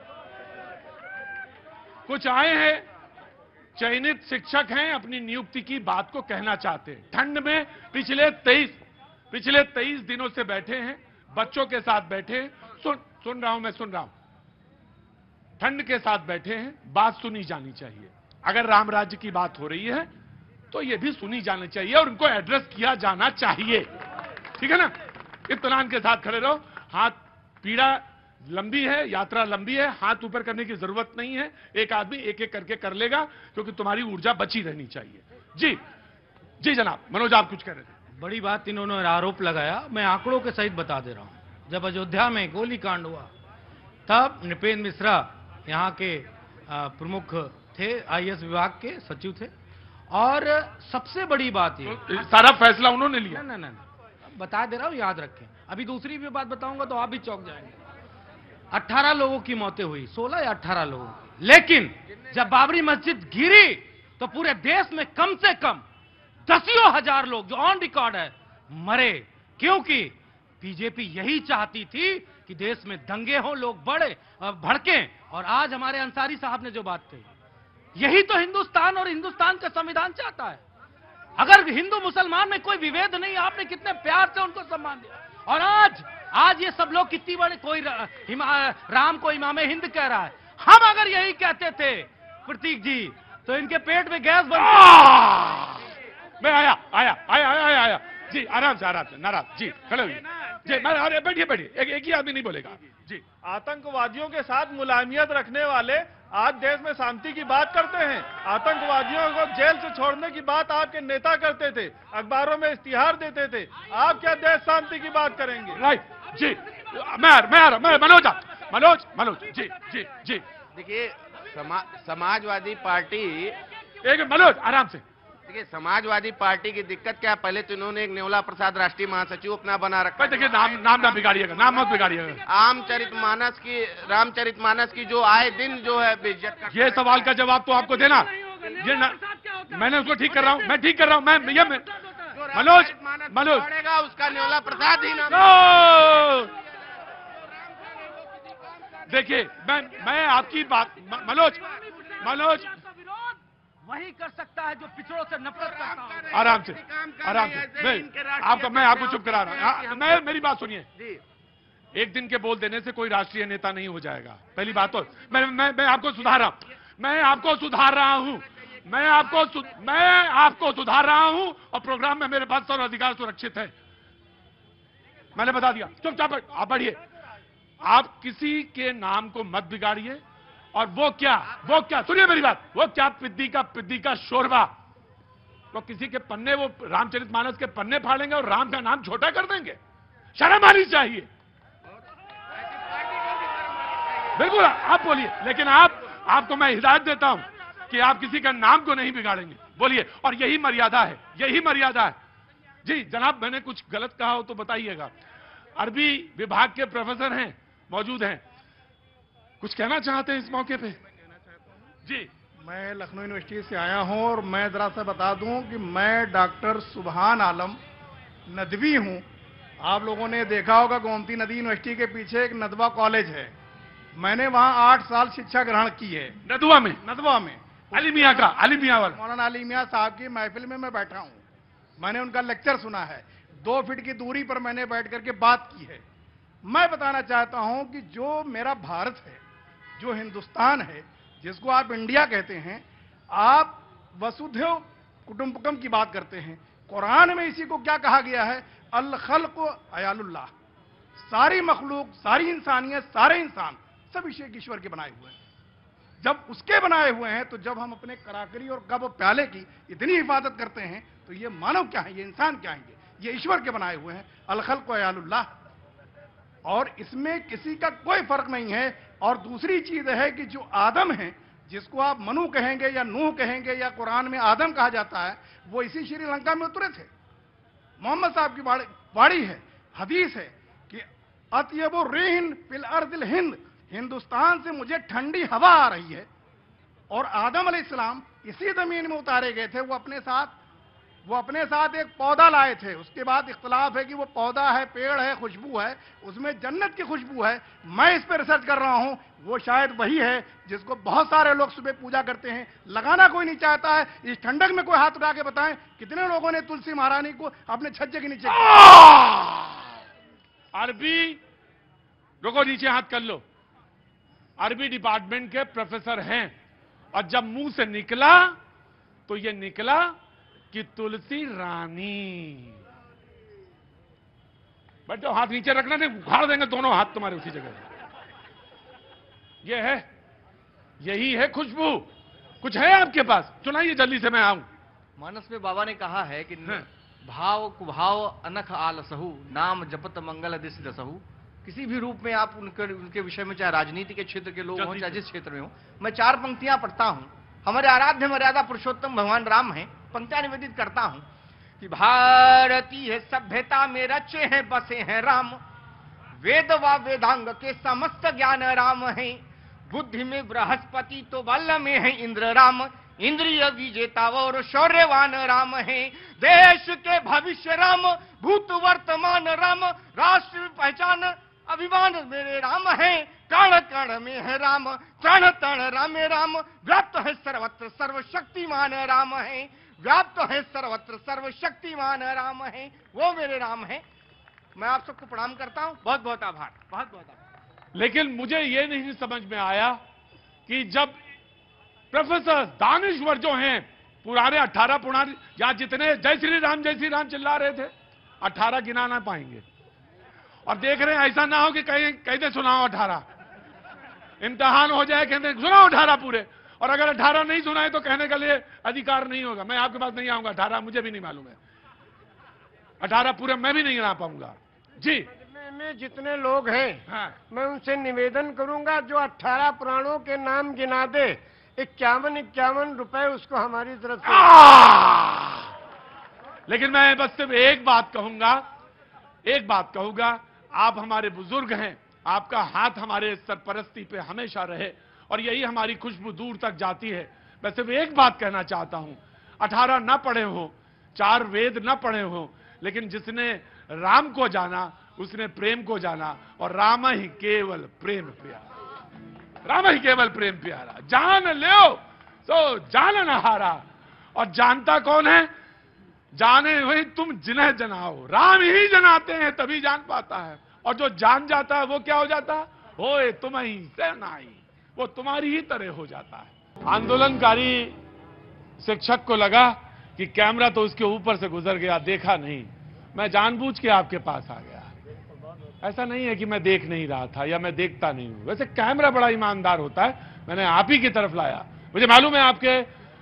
कुछ आए हैं, चयनित शिक्षक हैं, अपनी नियुक्ति की बात को कहना चाहते हैं। ठंड में पिछले तेईस पिछले तेईस दिनों से बैठे हैं, बच्चों के साथ बैठे हैं, सुन सुन रहा हूं मैं सुन रहा हूं ठंड के साथ बैठे हैं, बात सुनी जानी चाहिए। अगर राम राज्य की बात हो रही है तो यह भी सुनी जानी चाहिए और उनको एड्रेस किया जाना चाहिए, ठीक है ना। इत्मीनान के साथ खड़े रहो। हाथ, पीड़ा लंबी है, यात्रा लंबी है, हाथ ऊपर करने की जरूरत नहीं है, एक आदमी एक एक करके कर लेगा क्योंकि तुम्हारी ऊर्जा बची रहनी चाहिए। जी जी जनाब, मनोज आप कुछ कह रहे थे। बड़ी बात इन्होंने आरोप लगाया, मैं आंकड़ों के सहित बता दे रहा हूं। जब अयोध्या में गोलीकांड हुआ, तब नृपेंद्र मिश्रा यहाँ के आ, प्रमुख थे, आईएएस विभाग के सचिव थे। और सबसे बड़ी बात ये, तो सारा फैसला उन्होंने लिया। ना ना ना बता दे रहा हूँ, याद रखें। अभी दूसरी भी बात बताऊंगा तो आप भी चौंक जाएंगे। अठारह लोगों की मौतें हुई, सोलह या अठारह लोगों की। लेकिन जब बाबरी मस्जिद गिरी तो पूरे देश में कम से कम दसियों हजार लोग, जो ऑन रिकॉर्ड है, मरे। क्योंकि बीजेपी यही चाहती थी कि देश में दंगे हों, लोग बढ़े भड़कें। और आज हमारे अंसारी साहब ने जो बात कही, यही तो हिंदुस्तान और हिंदुस्तान का संविधान चाहता है। अगर हिंदू मुसलमान में कोई विभेद नहीं, आपने कितने प्यार से उनको सम्मान दिया। और आज आज ये सब लोग कितनी बड़े, कोई राम को इमाम हिंद कह रहा है। हम अगर यही कहते थे प्रतीक जी, तो इनके पेट में गैस बन। मैं आया आया आया आया आया जी, आराम से आराम से, नाराज जी, खड़े हुए जी। मैं अरे बैठिए बैठिए, एक, एक ही आदमी नहीं बोलेगा जी। आतंकवादियों के साथ मुलायमियत रखने वाले आज देश में शांति की बात करते हैं। आतंकवादियों को जेल से छोड़ने की बात आपके नेता करते थे, अखबारों में इश्तिहार देते थे। आप क्या देश शांति की बात करेंगे? राइट जी। मैं मैं आ रहा, मैं मनोज मनोज मनोज जी जी जी। देखिए, समा, समाजवादी पार्टी, एक मनोज आराम से। देखिए, समाजवादी पार्टी की दिक्कत क्या है, पहले तो इन्होंने एक नेवला प्रसाद राष्ट्रीय महासचिव अपना बना रखा। देखिए, नाम नाम ना बिगाड़िएगा, नाम मत बिगाड़िएगा। रामचरितमानस की रामचरितमानस की जो आए दिन जो है बेइज्जत। ये सवाल का जवाब तो आपको देना। ये न, मैंने उसको ठीक कर रहा हूँ, मैं ठीक कर रहा हूँ। मैं ये मैं, मनोज मनोज उसका नेवला प्रसाद ही नाम। देखिए, मैं मैं आपकी बात, मनोज मनोज वही कर सकता है जो पिछड़ों से नफरत करता है। आराम से आराम से। मैं आपका मैं आपको चुप करा रहा हूँ। मैं मेरी बात सुनिए। एक दिन के बोल देने से कोई राष्ट्रीय नेता नहीं हो जाएगा, पहली बात। तो मैं मैं मैं आपको सुधार रहा हूँ, मैं आपको सुधार रहा हूँ, मैं आपको मैं आपको सुधार रहा हूँ। और प्रोग्राम में मेरे पद और अधिकार सुरक्षित है, मैंने बता दिया। चुपचाप आप बढ़िए। आप किसी के नाम को मत बिगाड़िए। और वो क्या वो क्या सुनिए मेरी बात, वो क्या पिद्दी का पिद्दी का शोरबा, वो किसी के पन्ने, वो रामचरितमानस के पन्ने फाड़ेंगे और राम का नाम छोटा कर देंगे। शर्म आनी चाहिए। बिल्कुल आप बोलिए, लेकिन आप आपको मैं हिदायत देता हूं कि आप किसी का नाम को नहीं बिगाड़ेंगे। बोलिए। और यही मर्यादा है, यही मर्यादा है जी। जनाब, मैंने कुछ गलत कहा हो तो बताइएगा। अरबी विभाग के प्रोफेसर हैं, मौजूद हैं, कुछ कहना चाहते हैं इस मौके पे जी। मैं लखनऊ यूनिवर्सिटी से आया हूं और मैं जरा सा बता दूं कि मैं डॉक्टर सुभान आलम नदवी हूं। आप लोगों ने देखा होगा गोमती नदी यूनिवर्सिटी के पीछे एक नदवा कॉलेज है। मैंने वहां आठ साल शिक्षा ग्रहण की है। नदवा में? नदवा में अली मियां का, अली मियां वाला, मौलाना अली मियां साहब की महफिल में मैं बैठा हूं। मैंने उनका लेक्चर सुना है, दो फीट की दूरी पर मैंने बैठ करके बात की है। मैं बताना चाहता हूं कि जो मेरा भारत है, जो हिंदुस्तान है, जिसको आप इंडिया कहते हैं, आप वसुधैव कुटुंबकम की बात करते हैं। कुरान में इसी को क्या कहा गया है? अल खल्क़ अयालुल्लाह। सारी मखलूक, सारी इंसानियत, सारे इंसान सब एक ईश्वर के बनाए हुए हैं। जब उसके बनाए हुए हैं, तो जब हम अपने कराकरी और कप प्याले की इतनी हिफाजत करते हैं, तो ये मानव क्या है, ये इंसान क्या है? ये ईश्वर के बनाए हुए हैं। अल खल्क़ अयालुल्लाह। और इसमें किसी का कोई फर्क नहीं है। और दूसरी चीज है कि जो आदम है, जिसको आप मनु कहेंगे या नूह कहेंगे या कुरान में आदम कहा जाता है, वो इसी श्रीलंका में उतरे थे। मोहम्मद साहब की वाणी है, हदीस है कि अतयबु रिहन फिल अर्दिल हिंद, हिंदुस्तान से मुझे ठंडी हवा आ रही है। और आदम अलैहिस्सलाम इसी जमीन में उतारे गए थे। वो अपने साथ वो अपने साथ एक पौधा लाए थे। उसके बाद इख्तलाफ है कि वो पौधा है, पेड़ है, खुशबू है, उसमें जन्नत की खुशबू है। मैं इस पर रिसर्च कर रहा हूं, वो शायद वही है जिसको बहुत सारे लोग सुबह पूजा करते हैं। लगाना कोई नहीं चाहता है। इस ठंडक में कोई हाथ उठा के बताएं कितने लोगों ने तुलसी महारानी को अपने छज्जे के नीचे। अरबी, रुको, नीचे हाथ कर लो। अरबी डिपार्टमेंट के प्रोफेसर हैं, और जब मुंह से निकला तो ये निकला कि तुलसी रानी। बैठो, हाथ नीचे रखना, नहीं उखाड़ देंगे दोनों हाथ तुम्हारे उसी जगह। ये है, यही है खुशबू। कुछ है आपके पास? सुनाइए जल्दी से, मैं आऊं। मानस में बाबा ने कहा है कि भाव कुभाव अनख आलसहु, नाम जपत मंगल दिश दसहु, किसी भी रूप में आप उनके उनके विषय में, चाहे राजनीति के क्षेत्र के लोग हों, चाहे जिस क्षेत्र में हो, मैं चार पंक्तियां पढ़ता हूं। हमारे आराध्य मर्यादा पुरुषोत्तम भगवान राम हैं, पंक्तियां निवेदित करता हूं कि भारतीय सभ्यता में रचे हैं बसे हैं राम, वेद व वेदांग के समस्त ज्ञान राम है, बुद्धि में बृहस्पति तो बल में है इंद्र राम, इंद्रिय विजेता और शौर्यवान राम है, देश के भविष्य राम, भूत वर्तमान राम, राष्ट्र पहचान अभिमान मेरे राम है, कण कण में है राम, तण तण राम राम, व्याप्त है सर्वत्र सर्वशक्तिमान राम है, व्याप्त है सर्वत्र सर्वशक्तिमान राम है, वो मेरे राम है। मैं आप सबको प्रणाम करता हूं, बहुत बहुत आभार, बहुत बहुत आभार। लेकिन मुझे ये नहीं समझ में आया कि जब प्रोफेसर दानिश्वर जो हैं पुराने अठारह पुराने या जितने जय श्री राम जय श्री राम चिल्ला रहे थे, अठारह गिना ना पाएंगे, और देख रहे हैं ऐसा ना हो कि कहीं कहते सुनाओ अठारह, इम्तिहान हो जाए कहते सुनाओ अठारह पूरे, और अगर अठारह नहीं सुनाए तो कहने के लिए अधिकार नहीं होगा। मैं आपके पास नहीं आऊंगा, अठारह मुझे भी नहीं मालूम है, अठारह पूरे मैं भी नहीं गिना पाऊंगा जी। में जितने लोग हैं, हाँ। मैं उनसे निवेदन करूंगा जो अठारह पुराणों के नाम गिना दे, इक्यावन इक्यावन रुपए उसको हमारी तरफ से। लेकिन मैं बस सिर्फ एक बात कहूंगा, एक बात कहूंगा, आप हमारे बुजुर्ग हैं, आपका हाथ हमारे सरपरस्ती पे हमेशा रहे और यही हमारी खुशबू दूर तक जाती है। मैं सिर्फ एक बात कहना चाहता हूं, अठारह न पढ़े हो, चार वेद न पढ़े हो, लेकिन जिसने राम को जाना उसने प्रेम को जाना, और राम ही केवल प्रेम प्यारा, राम ही केवल प्रेम प्यारा, जान लो तो जान न हारा। और जानता कौन है? जाने वही तुम जिन्हें जनाओ, राम ही जनाते हैं तभी जान पाता है, और जो जान जाता है वो क्या हो जाता है? होए तुम ही से नाई, वो तुम्हारी ही तरह हो जाता है। आंदोलनकारी शिक्षक को लगा कि कैमरा तो उसके ऊपर से गुजर गया, देखा नहीं, मैं जानबूझ के आपके पास आ गया। ऐसा नहीं है कि मैं देख नहीं रहा था या मैं देखता नहीं हूं, वैसे कैमरा बड़ा ईमानदार होता है, मैंने आप ही की तरफ लाया। मुझे मालूम है आपके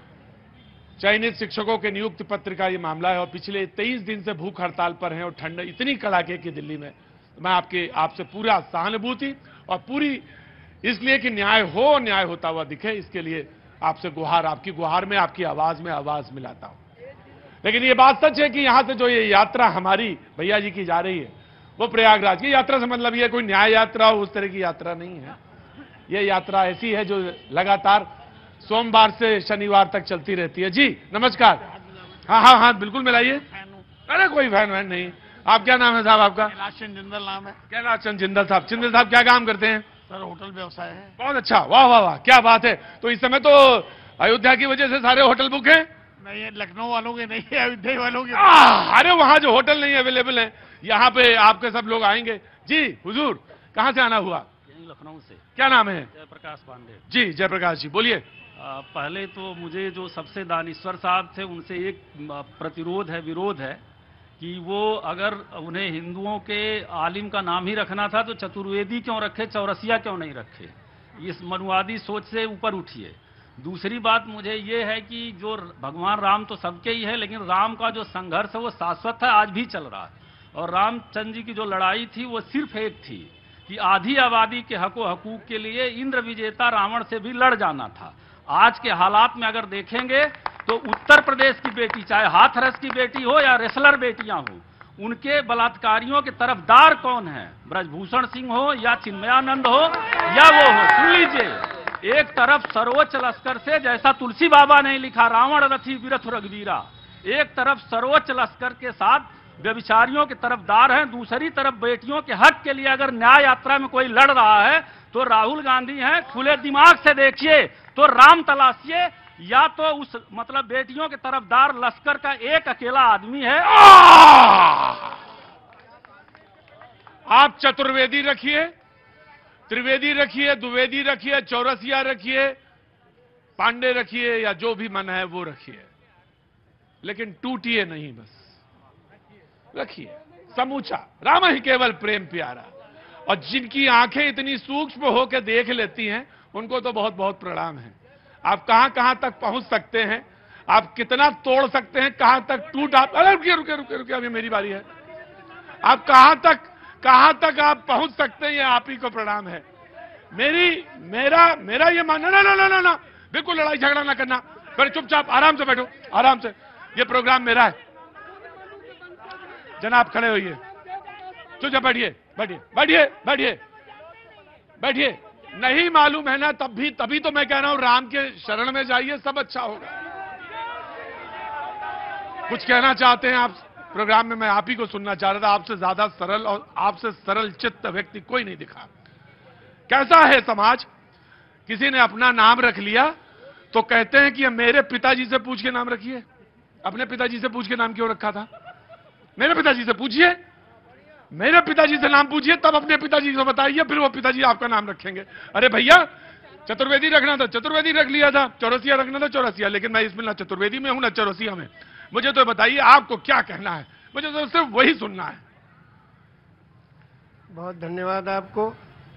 चयनित शिक्षकों के नियुक्ति पत्र का ये मामला है और पिछले तेईस दिन से भूख हड़ताल पर हैं और ठंड इतनी कड़ाके की दिल्ली में, मैं आपके आपसे पूरा सहानुभूति और पूरी इसलिए कि न्याय हो, न्याय होता हुआ दिखे, इसके लिए आपसे गुहार, आपकी गुहार में, आपकी आवाज में आवाज मिलाता हूं। लेकिन ये बात सच है कि यहां से जो ये यात्रा हमारी भैया जी की जा रही है वो प्रयागराज की यात्रा से मतलब ये कोई न्याय यात्रा हो उस तरह की यात्रा नहीं है। ये यात्रा ऐसी है जो लगातार सोमवार से शनिवार तक चलती रहती है। जी नमस्कार। हाँ हाँ हाँ बिल्कुल मिलाइए। अरे कोई फैन वैन नहीं। आप क्या नाम है साहब आपका? कैलाश चंद जिंदल नाम है। कैलाश चंद जिंदल साहब। जिंदल साहब क्या काम करते हैं? सर होटल व्यवसाय है। बहुत अच्छा, वाह वाह वाह, क्या बात है। तो इस समय तो अयोध्या की वजह से सारे होटल बुक हैं? नहीं, लखनऊ वालों के नहीं है, अयोध्या वालों के। अरे वहां जो होटल नहीं अवेलेबल है, यहाँ पे आपके सब लोग आएंगे। जी हुजूर, कहाँ से आना हुआ? लखनऊ से। क्या नाम है? जयप्रकाश पांडे। जी जयप्रकाश जी बोलिए। पहले तो मुझे जो सबसे दानिश्वर साहब थे उनसे एक प्रतिरोध है, विरोध है कि वो अगर उन्हें हिंदुओं के आलिम का नाम ही रखना था तो चतुर्वेदी क्यों रखे, चौरसिया क्यों नहीं रखे? इस मनुवादी सोच से ऊपर उठिए। दूसरी बात मुझे ये है कि जो भगवान राम तो सबके ही है, लेकिन राम का जो संघर्ष है वो शाश्वत है, आज भी चल रहा है। और रामचंद्र जी की जो लड़ाई थी वो सिर्फ एक थी कि आधी आबादी के हको हकूक के लिए इंद्र विजेता रावण से भी लड़ जाना था। आज के हालात में अगर देखेंगे तो उत्तर प्रदेश की बेटी, चाहे हाथरस की बेटी हो या रेसलर बेटियां हो, उनके बलात्कारियों के तरफदार कौन है? ब्रजभूषण सिंह हो या चिन्मयानंद हो या वो हो। सुन लीजिए, एक तरफ सर्वोच्च लश्कर से, जैसा तुलसी बाबा ने लिखा, रावण रथी विरथ रघुवीरा, एक तरफ सर्वोच्च लश्कर के साथ व्यभिचारियों के तरफदार हैं, दूसरी तरफ बेटियों के हक के लिए अगर न्याय यात्रा में कोई लड़ रहा है तो राहुल गांधी हैं। खुले दिमाग से देखिए तो राम तलाशिए, या तो उस मतलब बेटियों के तरफदार लश्कर का एक अकेला आदमी है। आप चतुर्वेदी रखिए, त्रिवेदी रखिए, द्विवेदी रखिए, चौरसिया रखिए, पांडे रखिए, या जो भी मन है वो रखिए, लेकिन टूटिए नहीं, बस रखिए समूचा। राम ही केवल प्रेम प्यारा। और जिनकी आंखें इतनी सूक्ष्म होकर देख लेती हैं उनको तो बहुत बहुत प्रणाम है। आप कहां कहां तक पहुंच सकते हैं, आप कितना तोड़ सकते हैं, कहां तक टूट आप। अरे रुकिए रुकिए रुकिए रुकिए, अभी मेरी बारी है। आप कहां तक कहां तक आप पहुंच सकते हैं ये आप ही को प्रणाम है। मेरी मेरा मेरा ये मानना ना ना ना ना ना बिल्कुल लड़ाई झगड़ा ना करना, पर चुपचाप आराम से बैठो, आराम से। ये प्रोग्राम मेरा है। जनाब खड़े होइए, चुपचाप बैठिए बैठिए बैठिए बैठिए बैठिए। नहीं मालूम है ना तब भी, तभी तो मैं कह रहा हूं राम के शरण में जाइए, सब अच्छा होगा। कुछ कहना चाहते हैं आप प्रोग्राम में? मैं आप ही को सुनना चाह रहा था। आपसे ज्यादा सरल और आपसे सरल चित्त व्यक्ति कोई नहीं दिखा। कैसा है समाज? किसी ने अपना नाम रख लिया तो कहते हैं कि मेरे पिताजी से पूछ के नाम रखिए। अपने पिताजी से पूछ के नाम क्यों रखा था? मेरे पिताजी से पूछिए, मेरे पिताजी से नाम पूछिए, तब अपने पिताजी को बताइए, फिर वो पिताजी आपका नाम रखेंगे। अरे भैया चतुर्वेदी रखना था चतुर्वेदी रख लिया था, चौरसिया रखना था चौरसिया, लेकिन मैं इसमें ना चतुर्वेदी में हूं ना चौरसिया में। मुझे तो बताइए आपको क्या कहना है, मुझे तो सिर्फ वही सुनना है। बहुत धन्यवाद आपको।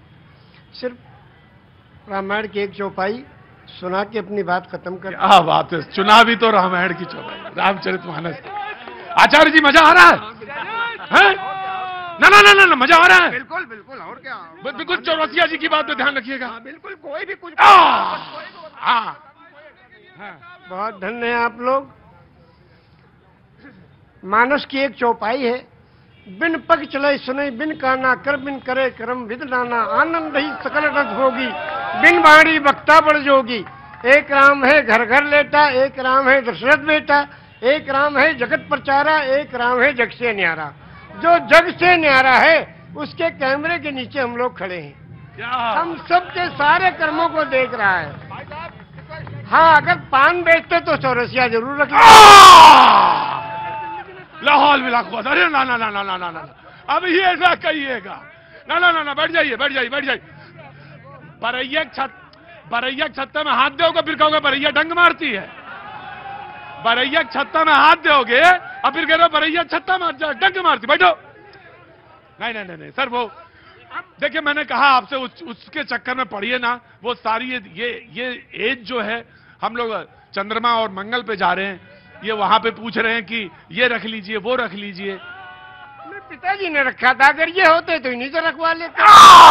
सिर्फ रामायण की एक चौपाई सुना के अपनी बात खत्म कर। क्या बात है, चुनावी तो रामायण की चौपाई, रामचरितमानस। आचार्य जी मजा आ रहा है, है? ना ना ना ना मजा आ रहा है। बिल्कुल बिल्कुल, और क्या, बिल्कुल। चौरसिया जी की बात पे ध्यान रखिएगा। बिल्कुल, कोई भी कुछ। हाँ, बहुत धन्य है आप लोग। मानस की एक चौपाई है, बिन पग चले सुने बिन काना, कर बिन करे करम विद नाना, आनंद ही सकल रस होगी, बिन बाणी बक्ता बड़ जोगी। एक राम है घर घर लेटा, एक राम है दशरथ बेटा, एक राम है जगत प्रचारा, एक राम है जग से न्यारा। जो जग से न्यारा है उसके कैमरे के नीचे हम लोग खड़े हैं। हम सबके सारे कर्मों को देख रहा है। हाँ, अगर पान बेचते तो चौरसिया जरूर रख लाहौल मिला। अरे ना ना ना ना ना ना ना अभी ऐसा कहिएगा। ना ना ना ना बैठ जाइए बैठ जाइए बैठ जाइए। बरैया छत बरैया छत्ता में हाथ दोगे फिर कहोगे बरैया डंग मारती है। बरैया छत्ता में हाथ दोगे और फिर कह रहे हो बरैया छत्ता में डंग मारती। बैठो। नहीं नहीं नहीं सर, वो देखिए मैंने कहा आपसे उस, उसके चक्कर में पड़िए ना। वो सारी ये ये ये एज जो है, हम लोग चंद्रमा और मंगल पे जा रहे हैं, ये वहां पे पूछ रहे हैं कि ये रख लीजिए वो रख लीजिए। मेरे पिताजी ने रखा था, अगर ये होते तो इन्हीं से रखवा लेते।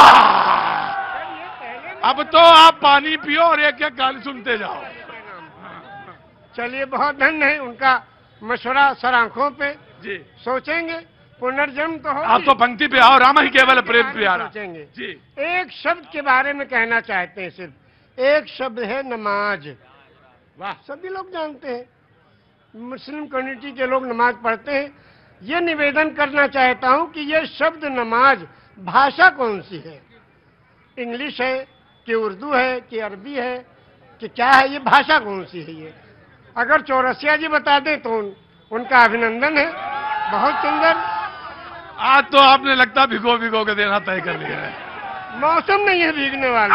अब तो आप पानी पियो और एक एक गाली सुनते जाओ। चलिए, बहुत धन्य है। उनका मशवरा सर आंखों पे जी। सोचेंगे, पुनर्जन्म तो हो। आप तो पंक्ति पे आओ, राम ही केवल प्रेम प्यारा। सोचेंगे जी। एक शब्द के बारे में कहना चाहते हैं, सिर्फ एक शब्द है नमाज। वाह, सभी लोग जानते हैं, मुस्लिम कम्युनिटी के लोग नमाज पढ़ते हैं। ये निवेदन करना चाहता हूं कि ये शब्द नमाज भाषा कौन सी है? इंग्लिश है कि उर्दू है कि अरबी है कि क्या है? ये भाषा कौन सी है? ये अगर चौरसिया जी बता दें तो उन, उनका अभिनंदन है। बहुत सुंदर। आज तो आपने लगता भिगो भिगो के देना तय कर लिया है। मौसम नहीं है भीगने वाला।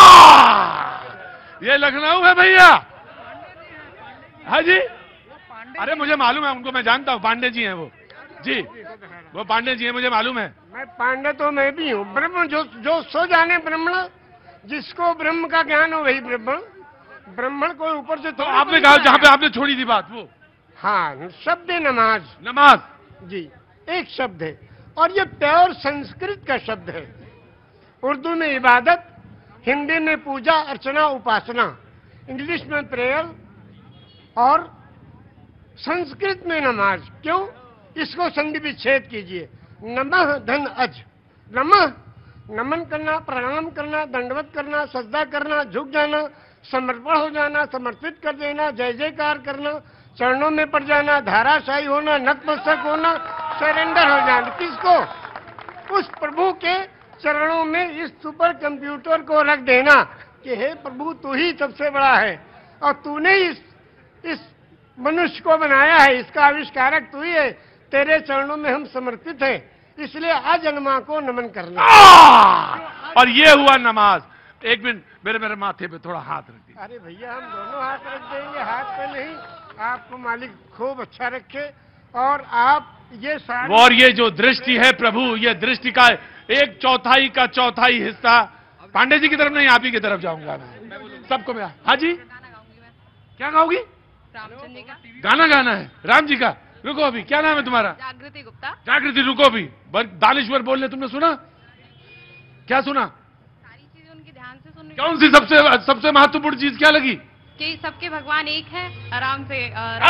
ये लखनऊ है भैया। हाँ जी, अरे मुझे मालूम है, उनको मैं जानता हूँ, पांडे जी हैं वो। जी, वो पांडे जी हैं, मुझे मालूम है। मैं पांडे तो मैं भी हूँ। ब्रह्म जो जो सो जाने ब्रह्मण, जिसको ब्रह्म का ज्ञान हो वही ब्रह्मण। ब्राह्मण को ऊपर से तो आपने कहा जहाँ पे आपने छोड़ी थी बात वो। हाँ, शब्द है नमाज। नमाज जी, एक शब्द है और ये प्योर संस्कृत का शब्द है। उर्दू में इबादत, हिंदी में पूजा अर्चना उपासना, इंग्लिश में प्रेयर और संस्कृत में नमाज। क्यों? इसको संधि विच्छेद कीजिए। नमः धन अज। नमः नमन करना, प्रणाम करना, दंडवत करना, सजदा करना, झुक जाना, समर्पण हो जाना, समर्पित कर देना, जय जयकार करना, चरणों में पड़ जाना, धाराशाही होना, नतमस्तक होना, सरेंडर हो जाना। किसको? उस प्रभु के चरणों में इस सुपर कंप्यूटर को रख देना कि हे प्रभु, तू ही सबसे बड़ा है और तूने इस इस मनुष्य को बनाया है, इसका आविष्कारक तू ही है। तेरे चरणों में हम समर्पित हैं, इसलिए अजन्मा को नमन करना। और ये हुआ नमाज। एक मिनट, मेरे मेरे माथे पे थोड़ा हाथ रख दीजिए। अरे भैया, हम दोनों हाथ रख देंगे, हाथ पे नहीं। आपको मालिक खूब अच्छा रखे। और आप ये सारे और ये जो दृष्टि है प्रभु, ये दृष्टि का एक चौथाई का चौथाई हिस्सा पांडे जी की तरफ नहीं, आप ही की तरफ जाऊंगा मैं। सबको मैं। हाँ जी, क्या गाओगी? गाना गाना है राम जी का। रुको अभी, क्या नाम है तुम्हारा? जागृति गुप्ता। जागृति रुको अभी, दानिश्वर बोल रहे, तुमने सुना? क्या सुना? सारी चीजें उनकी ध्यान से सुन रही कौन सी सबसे सबसे महत्वपूर्ण चीज क्या लगी? कि सबके भगवान एक है, आराम से आ,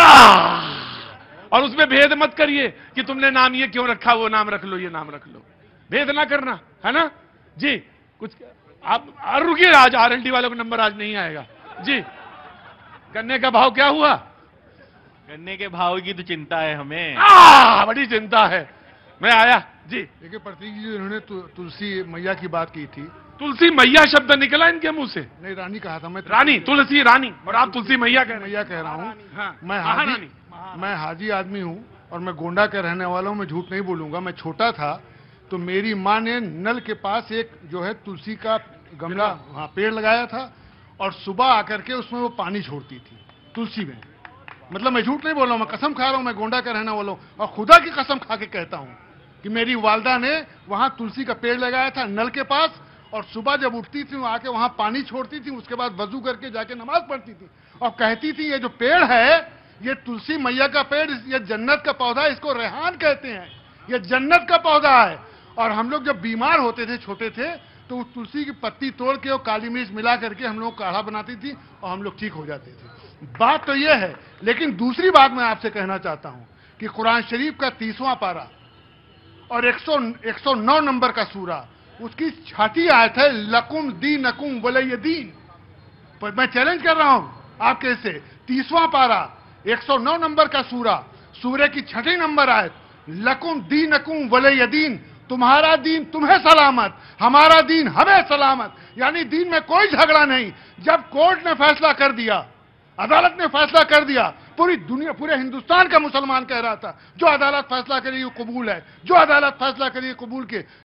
और उसमें भेद मत करिए कि तुमने नाम ये क्यों रखा, वो नाम रख लो, ये नाम रख लो, भेद ना करना, है ना जी। कुछ आप रुकिए, आज आर एल डी वालों का नंबर आज नहीं आएगा जी। गन्ने का भाव क्या हुआ? गन्ने के भाव की तो चिंता है हमें। आ, बड़ी चिंता है। मैं आया जी। देखिए प्रतीक जी, इन्होंने तु, तुलसी मैया की बात की थी। तुलसी मैया शब्द निकला इनके मुंह से? नहीं, रानी कहा था मैं। रानी, तुलसी रानी, और आप तुलसी मैया कह मैया कह रहा हूँ। हाँ, मैं हाजी मैं हाजी आदमी हूँ और मैं गोंडा का रहने वाला हूँ। मैं झूठ नहीं बोलूंगा। मैं छोटा था तो मेरी माँ ने नल के पास एक जो है तुलसी का गमला, हाँ, पेड़ लगाया था और सुबह आकर के उसमें वो पानी छोड़ती थी तुलसी में। मतलब मैं झूठ नहीं बोल रहा हूँ, मैं कसम खा रहा हूँ। मैं गोंडा का रहने वाला हूँ और खुदा की कसम खा के कहता हूँ कि मेरी वालदा ने वहां तुलसी का पेड़ लगाया था नल के पास, और सुबह जब उठती थी वो आके वहां पानी छोड़ती थी, उसके बाद वजू करके जाके नमाज पढ़ती थी और कहती थी ये जो पेड़ है ये तुलसी मैया का पेड़, ये जन्नत का पौधा, इसको रेहान कहते हैं, ये जन्नत का पौधा है। और हम लोग जब बीमार होते थे, छोटे थे, तो उस तुलसी की पत्ती तोड़ के और काली मिर्च मिला करके हम लोग काढ़ा बनाती थी और हम लोग ठीक हो जाते थे। बात तो यह है। लेकिन दूसरी बात मैं आपसे कहना चाहता हूं कि कुरान शरीफ का तीसवां पारा और एक सौ नौ नंबर का सूरा, उसकी छठी आयत है लकुम दी नकुम वलय दीन। पर मैं चैलेंज कर रहा हूं आपके से, तीसवां पारा एक सौ नौ नंबर का सूरा, सूर्य की छठी नंबर आयत, लकुम दी नकुम वलय दीन, तुम्हारा दीन तुम्हें सलामत, हमारा दीन हमें सलामत। यानी दीन में कोई झगड़ा नहीं। जब कोर्ट ने फैसला कर दिया, अदालत ने फैसला कर दिया, पूरी दुनिया, पूरे हिंदुस्तान का मुसलमान कह रहा था जो अदालत फैसला करेगी कबूल है, जो अदालत फैसला करेगी कबूल के।